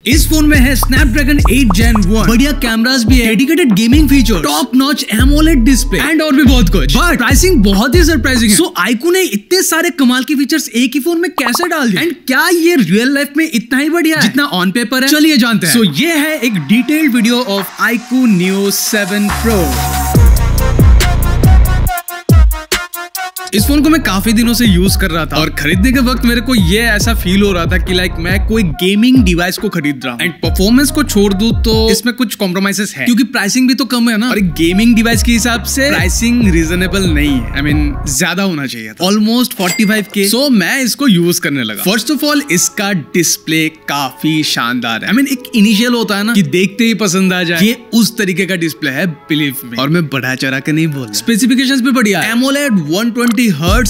इस फोन में है स्नैपड्रैगन 8 Gen 1, बढ़िया कैमरास भी है, dedicated gaming feature, top notch AMOLED display and और भी बहुत कुछ। बट प्राइसिंग बहुत ही सरप्राइजिंग है। सो iQOO ने इतने सारे कमाल के फीचर्स एक ही फोन में कैसे डाल दिए एंड क्या ये रियल लाइफ में इतना ही बढ़िया है जितना ऑन पेपर है? चलिए जानते हैं। सो ये है एक detailed video of iQOO Neo 7 Pro। इस फोन को मैं काफी दिनों से यूज कर रहा था और खरीदने के वक्त मेरे को ये ऐसा फील हो रहा था कि लाइक मैं कोई गेमिंग डिवाइस को खरीद रहा हूँ। एंड परफॉर्मेंस को छोड़ दूं तो इसमें कुछ कॉम्प्रोमाइजेस है क्योंकि प्राइसिंग भी तो कम है ना, और एक गेमिंग डिवाइस के हिसाब से प्राइसिंग रीजनेबल नहीं है। आई मीन ज्यादा होना चाहिए था, ऑलमोस्ट 45K। सो मैं इसको यूज करने लगा। फर्स्ट ऑफ ऑल इसका डिस्प्ले काफी शानदार है। आई मीन एक इनिशियल होता है ना कि देखते ही पसंद आ जाए, ये उस तरीके का डिस्प्ले है, बिलीव मी। और मैं बढ़ा चढ़ा के नहीं बोल, स्पेसिफिकेशंस भी बढ़िया है। AMOLED 120 Hz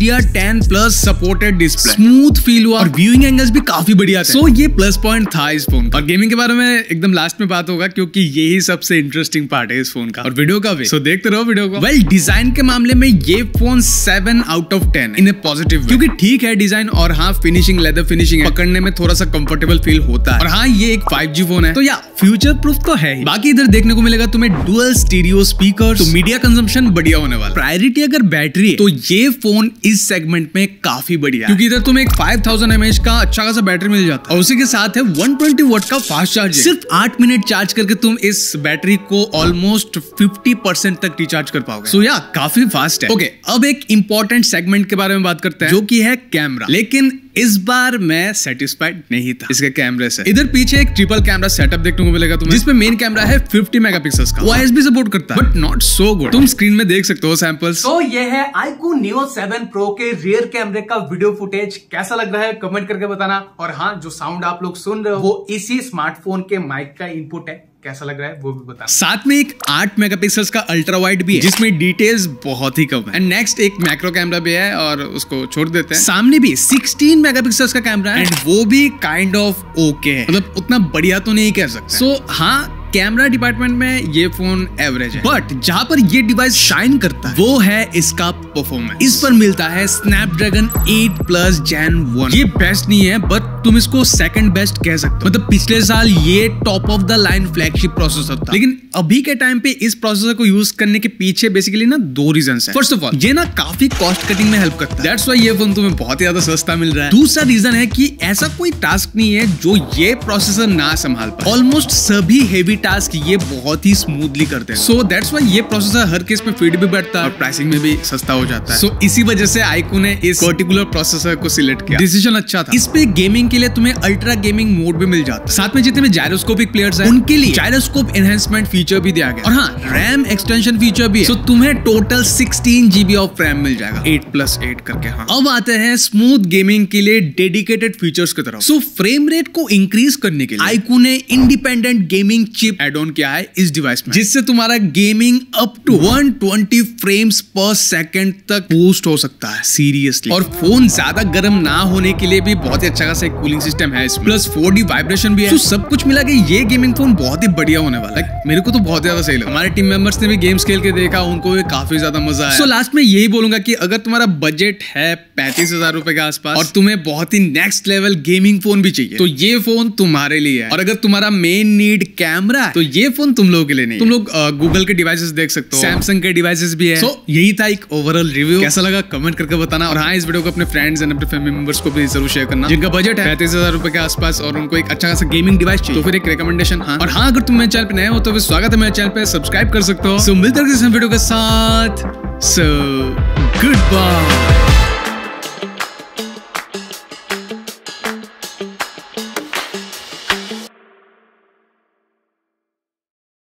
HDR10+ supported display, smooth feel हुआ और व्यूइंग एंगल्स भी काफी बढ़िया थे। सो ये प्लस पॉइंट था इस फोन का। और गेमिंग के बारे में एकदम लास्ट में बात होगा क्योंकि यही सबसे इंटरेस्टिंग पार्ट है इस फोन का और वीडियो का भी। सो देखते रहो वीडियो को। वेल डिजाइन के मामले में ये phone 7 out of 10 in a positive, क्योंकि ठीक है डिजाइन और हाँ फिनिशिंग, लेदर फिनिशिंग पकड़ने में थोड़ा सा कंफर्टेबल फील होता है। और हाँ ये एक 5G फोन है तो या फ्यूचर प्रूफ तो है ही। बाकी इधर देखने को मिलेगा तुम्हें डुअल स्टीरियो स्पीकर, तो मीडिया कंजम्पशन बढ़िया होने वाला। प्रायोरिटी अगर बैटरी है तो ये फोन इस सेगमेंट में काफी बढ़िया, क्योंकि इधर तुम्हें एक 5000 mAh का अच्छा खासा बैटरी मिल जाता है और उसी के साथ है 120 वाट का फास्ट चार्ज। सिर्फ 8 मिनट चार्ज करके तुम इस बैटरी को ऑलमोस्ट 50% तक रिचार्ज कर पाओगे। सो या काफी फास्ट है। ओके, अब एक इंपॉर्टेंट सेगमेंट के बारे में बात करते हैं जो कि है कैमरा। लेकिन इस बार मैं सेटिस्फाइड नहीं था इसके कैमरे से। इधर पीछे एक ट्रिपल कैमरा सेटअप देखने को मिलेगा तुम्हें, जिसमें मेन कैमरा है 50 मेगापिक्सल्स का। OIS भी सपोर्ट करता है बट नॉट सो गुड। तुम स्क्रीन में देख सकते हो सैंपल्स। तो ये है iQOO Neo 7 Pro के रियर कैमरे का वीडियो फुटेज। कैसा लग रहा है कमेंट करके बताना। और हाँ, जो साउंड आप लोग सुन रहे हो वो इसी स्मार्टफोन के माइक का इनपुट है। कैसा लग रहा है वो भी बताना। साथ में एक 8 मेगापिक्सल्स का अल्ट्रा वाइड भी है जिसमें डिटेल्स बहुत ही कम है। एंड नेक्स्ट एक मैक्रो कैमरा भी है और उसको छोड़ देते हैं। सामने भी 16 मेगापिक्सल्स का कैमरा है एंड वो भी काइंड ऑफ ओके है, मतलब उतना बढ़िया तो नहीं कह सकते। सो हाँ, कैमरा डिपार्टमेंट में ये फोन एवरेज है, बट जहां पर ये डिवाइस शाइन करता है वो है इसका परफॉर्मेंस। इस पर मिलता है स्नैपड्रैगन 8+ Gen 1। ये बेस्ट नहीं है बट तुम इसको सेकंड बेस्ट कह सकते हो। मतलब पिछले साल ये top of the line flagship processor था, लेकिन अभी के टाइम पे इस प्रोसेसर को यूज करने के पीछे बेसिकली ना 2 रीजंस है। फर्स्ट ऑफ ऑल, ये ना काफी कॉस्ट कटिंग में हेल्प करता है, दैट्स व्हाई ये फोन तुम्हें बहुत ही ज्यादा सस्ता मिल रहा है। दूसरा रीजन है कि ऐसा कोई टास्क नहीं है जो ये प्रोसेसर ना संभाल पाए। ऑलमोस्ट सभी हेवी टास्क ये बहुत ही स्मूथली करते हैं। सो दैट्स व्हाई ये प्रोसेसर हर केस में फिट भी बैठता है और प्राइसिंग में भी सस्ता हो जाता है। सो इसी वजह से iQOO ने इस पर्टिकुलर प्रोसेसर को सिलेक्ट किया। डिसीजन अच्छा था। इस पे गेमिंग के लिए तुम्हें अल्ट्रा गेमिंग मोड भी मिल जाता है। साथ में जितने भी जायरोस्कोपिक प्लेयर्स हैं उनके लिए जायरोस्कोप एनहांसमेंट फीचर भी दिया गया। और हाँ, रैम एक्सटेंशन फीचर भी है। सो तुम्हें टोटल 16 GB ऑफ रैम मिल जाएगा 8+8 करके। हाँ, अब आते हैं स्मूथ गेमिंग के लिए डेडिकेटेड फीचर्स की तरफ। सो फ्रेम रेट को इंक्रीज करने के लिए iQOO ने independent gaming chip add on किया है इस डिवाइस में, जिससे तुम्हारा gaming up to 120 frames per second तक बूस्ट हो सकता है सीरियसली। और फोन ज्यादा गर्म ना होने के लिए भी बहुत ही अच्छा खासा एक कूलिंग सिस्टम है इसमें, प्लस 4D वाइब्रेशन भी है। तो सब कुछ मिला के ये गेमिंग फोन बहुत ही बढ़िया होने वाला है। मेरे को तो बहुत ज्यादा सही लगा। हमारे टीम मेंबर्स ने भी गेम्स खेल के देखा, उनको भी काफी ज्यादा मजा आया। सो लास्ट में यही बोलूंगा कि अगर तुम्हारा बजट है 35,000 रुपए के आसपास और तुम्हें बहुत ही नेक्स्ट लेवल गेमिंग फोन भी चाहिए तो ये फोन तुम्हारे लिए है। और अगर तुम्हारा मेन नीड कैमरा है तो ये फोन तुम लोगों के लिए नहीं। तुम लोग गूगल के डिवाइसेस देख सकते हो, सैमसंग के डिवाइसेस भी है। सो यही था एक ओवरऑल रिव्यू। कैसा लगा कमेंट करके बताना। और हाँ, इस वीडियो को अपने फ्रेंड्स एंड अपने फैमिली मेंबर्स को भी जरूर शेयर करना जिनका बजट है 35,000 रुपए के आसपास और उनको एक अच्छा खासा गेमिंग डिवाइस चाहिए। तो फिर एक रिकमेंडेशन। हाँ, और हाँ, अगर तुम मेरे चैनल पे नए हो तो फिर स्वागत है मेरे चैनल पे, सब्सक्राइब कर सकते हो। सो मिलते हैं किसी वीडियो के साथ। So good bye.